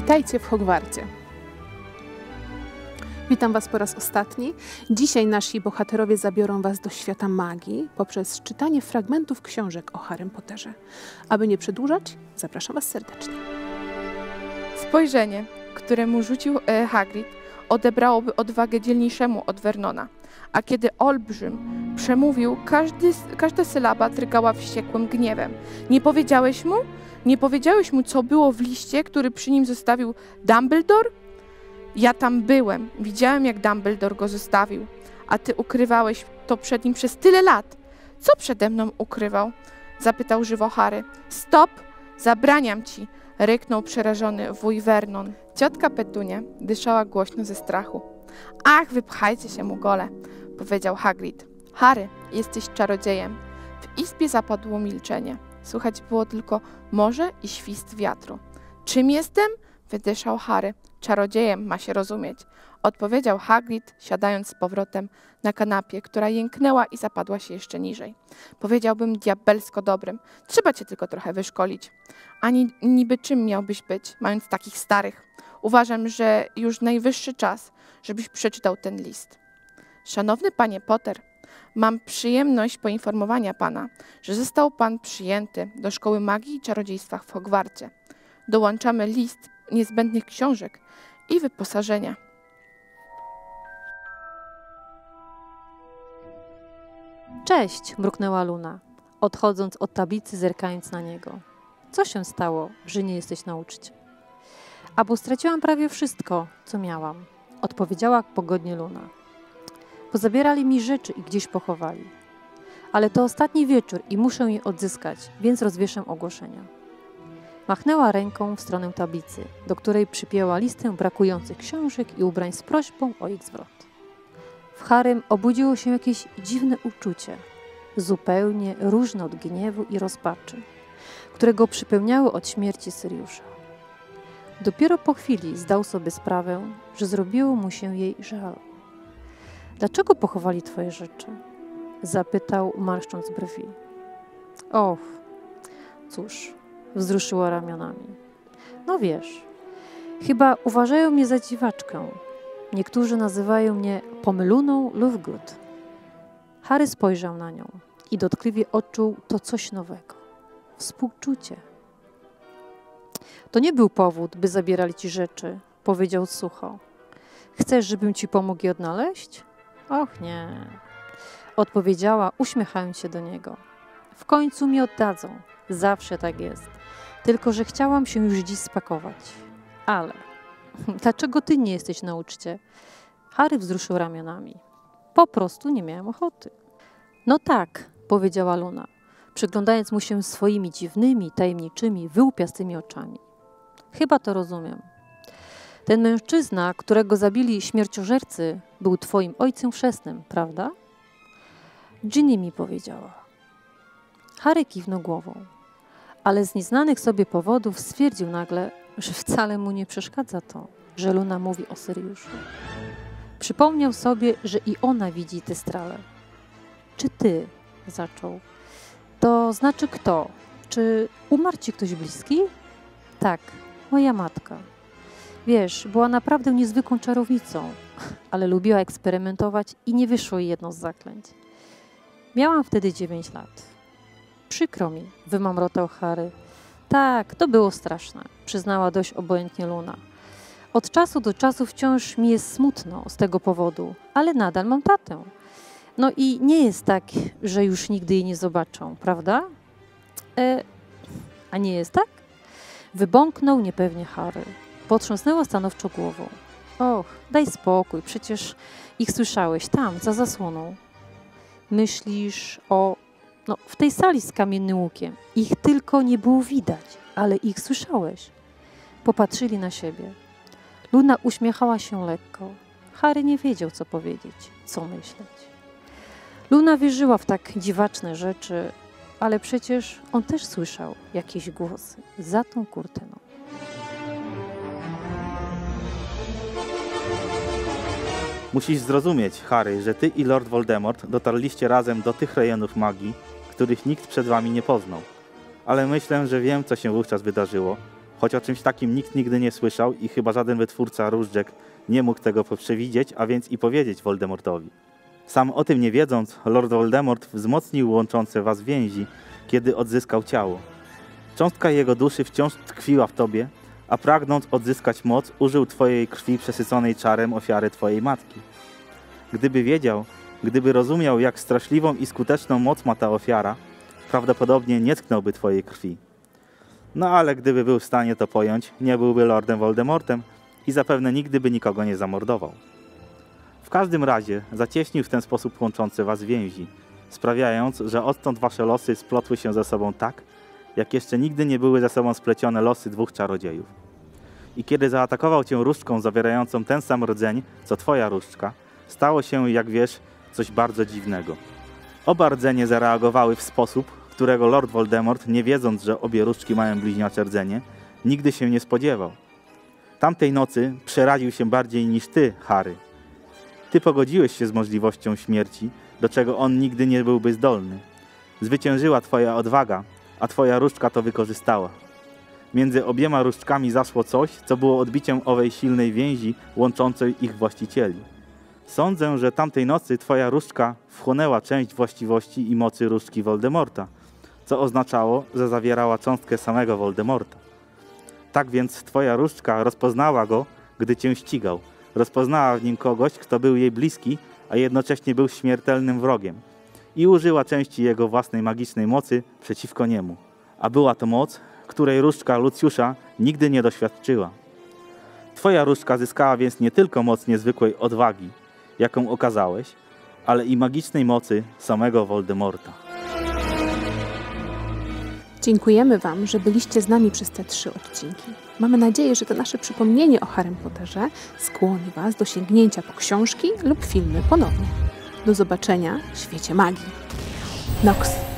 Witajcie w Hogwarcie. Witam Was po raz ostatni. Dzisiaj nasi bohaterowie zabiorą Was do świata magii poprzez czytanie fragmentów książek o Harrym Potterze. Aby nie przedłużać, zapraszam Was serdecznie. Spojrzenie, które mu rzucił Hagrid, odebrałoby odwagę dzielniejszemu od Vernona. A kiedy olbrzym przemówił, każda sylaba drgała wściekłym gniewem. Nie powiedziałeś mu? Nie powiedziałeś mu, co było w liście, który przy nim zostawił Dumbledore? Ja tam byłem. Widziałem, jak Dumbledore go zostawił. A ty ukrywałeś to przed nim przez tyle lat. Co przede mną ukrywał? Zapytał żywo Harry. Stop! Zabraniam ci! Ryknął przerażony wuj Vernon. Ciotka Petunia dyszała głośno ze strachu. Ach, wypchajcie się, mugole! Powiedział Hagrid. Harry, jesteś czarodziejem. W izbie zapadło milczenie. Słychać było tylko morze i świst wiatru. Czym jestem? Wydyszał Harry. Czarodziejem ma się rozumieć. Odpowiedział Hagrid, siadając z powrotem na kanapie, która jęknęła i zapadła się jeszcze niżej. Powiedziałbym diabelsko dobrym. Trzeba cię tylko trochę wyszkolić. Ani niby czym miałbyś być, mając takich starych? Uważam, że już najwyższy czas, żebyś przeczytał ten list. Szanowny panie Potter, mam przyjemność poinformowania pana, że został pan przyjęty do Szkoły Magii i Czarodziejstwa w Hogwarcie. Dołączamy list niezbędnych książek i wyposażenia. Cześć, mruknęła Luna, odchodząc od tablicy, zerkając na niego. Co się stało, że nie jesteś na uczcie? A bo straciłam prawie wszystko, co miałam, odpowiedziała pogodnie Luna. Pozabierali mi rzeczy i gdzieś pochowali. Ale to ostatni wieczór i muszę je odzyskać, więc rozwieszę ogłoszenia. Machnęła ręką w stronę tablicy, do której przypięła listę brakujących książek i ubrań z prośbą o ich zwrot. W Harrym obudziło się jakieś dziwne uczucie, zupełnie różne od gniewu i rozpaczy, które go przypełniały od śmierci Syriusza. Dopiero po chwili zdał sobie sprawę, że zrobiło mu się jej żal. Dlaczego pochowali twoje rzeczy? Zapytał, marszcząc brwi. Och, cóż, wzruszyła ramionami. No wiesz, chyba uważają mnie za dziwaczkę. Niektórzy nazywają mnie pomyluną Lovegood. Harry spojrzał na nią i dotkliwie odczuł to coś nowego. Współczucie. To nie był powód, by zabierali ci rzeczy, powiedział sucho. Chcesz, żebym ci pomógł je odnaleźć? Och nie, odpowiedziała, uśmiechając się do niego. W końcu mi oddadzą. Zawsze tak jest. Tylko że chciałam się już dziś spakować. Ale dlaczego ty nie jesteś na uczcie? Harry wzruszył ramionami. Po prostu nie miałem ochoty. No tak, powiedziała Luna, przyglądając mu się swoimi dziwnymi, tajemniczymi, wyłupiastymi oczami. Chyba to rozumiem. Ten mężczyzna, którego zabili śmierciożercy, był twoim ojcem chrzestnym, prawda? Ginny mi powiedziała. Harry kiwnął głową, ale z nieznanych sobie powodów stwierdził nagle, że wcale mu nie przeszkadza to, że Luna mówi o Syriuszu. Przypomniał sobie, że i ona widzi te strale. Czy ty? Zaczął. To znaczy kto? Czy umarł ci ktoś bliski? Tak, moja matka. Wiesz, była naprawdę niezwykłą czarownicą, ale lubiła eksperymentować i nie wyszło jej jedno z zaklęć. Miałam wtedy 9 lat. Przykro mi, wymamrotał Harry. Tak, to było straszne, przyznała dość obojętnie Luna. Od czasu do czasu wciąż mi jest smutno z tego powodu, ale nadal mam tatę. No i nie jest tak, że już nigdy jej nie zobaczą, prawda? A nie jest tak? Wybąknął niepewnie Harry. Potrząsnęła stanowczo głową. Och, daj spokój, przecież ich słyszałeś tam, za zasłoną. Myślisz o... No, w tej sali z kamiennym łukiem. Ich tylko nie było widać, ale ich słyszałeś. Popatrzyli na siebie. Luna uśmiechała się lekko. Harry nie wiedział, co powiedzieć, co myśleć. Luna wierzyła w tak dziwaczne rzeczy, ale przecież on też słyszał jakieś głosy za tą kurtyną. Musisz zrozumieć, Harry, że ty i Lord Voldemort dotarliście razem do tych rejonów magii, których nikt przed wami nie poznał. Ale myślę, że wiem, co się wówczas wydarzyło. choć o czymś takim nikt nigdy nie słyszał i chyba żaden wytwórca różdżek nie mógł tego przewidzieć, a więc i powiedzieć Voldemortowi. Sam o tym nie wiedząc, Lord Voldemort wzmocnił łączące was więzi, kiedy odzyskał ciało. Cząstka jego duszy wciąż tkwiła w tobie, a pragnąc odzyskać moc, użył twojej krwi przesyconej czarem ofiary twojej matki. Gdyby wiedział, gdyby rozumiał, jak straszliwą i skuteczną moc ma ta ofiara, prawdopodobnie nie tknąłby twojej krwi. No ale gdyby był w stanie to pojąć, nie byłby Lordem Voldemortem i zapewne nigdy by nikogo nie zamordował. W każdym razie zacieśnił w ten sposób łączące was więzi, sprawiając, że odtąd wasze losy splotły się ze sobą tak, jak jeszcze nigdy nie były ze sobą splecione losy dwóch czarodziejów. I kiedy zaatakował cię różdżką zawierającą ten sam rdzeń, co twoja różdżka, stało się, jak wiesz, coś bardzo dziwnego. Oba rdzenie zareagowały w sposób, którego Lord Voldemort, nie wiedząc, że obie różdżki mają bliźniacze rdzenie, nigdy się nie spodziewał. Tamtej nocy przeraził się bardziej niż ty, Harry. Ty pogodziłeś się z możliwością śmierci, do czego on nigdy nie byłby zdolny. Zwyciężyła twoja odwaga, a twoja różdżka to wykorzystała. Między obiema różdżkami zaszło coś, co było odbiciem owej silnej więzi łączącej ich właścicieli. Sądzę, że tamtej nocy twoja różdżka wchłonęła część właściwości i mocy różdżki Voldemorta, co oznaczało, że zawierała cząstkę samego Voldemorta. Tak więc twoja różdżka rozpoznała go, gdy cię ścigał. Rozpoznała w nim kogoś, kto był jej bliski, a jednocześnie był śmiertelnym wrogiem. I użyła części jego własnej magicznej mocy przeciwko niemu. A była to moc, której różdżka Lucjusza nigdy nie doświadczyła. Twoja różdżka zyskała więc nie tylko moc niezwykłej odwagi, jaką okazałeś, ale i magicznej mocy samego Voldemorta. Dziękujemy wam, że byliście z nami przez te 3 odcinki. Mamy nadzieję, że to nasze przypomnienie o Harrym Potterze skłoni was do sięgnięcia po książki lub filmy ponownie. Do zobaczenia w świecie magii. Nox.